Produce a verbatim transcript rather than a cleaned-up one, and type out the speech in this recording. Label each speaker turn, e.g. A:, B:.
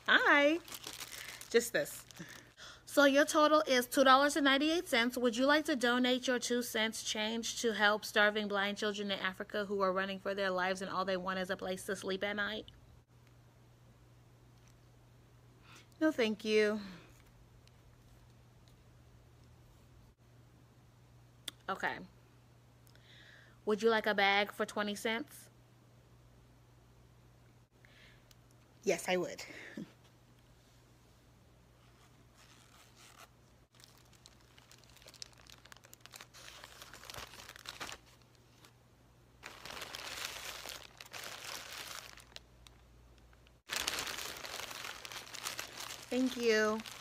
A: Hi. Just this. So your total is two dollars and ninety-eight cents. Would you like to donate your two cents change to help starving blind children in Africa who are running for their lives and all they want is a place to sleep at night? No, thank you. Okay. Would you like a bag for twenty cents? Yes, I would. Thank you.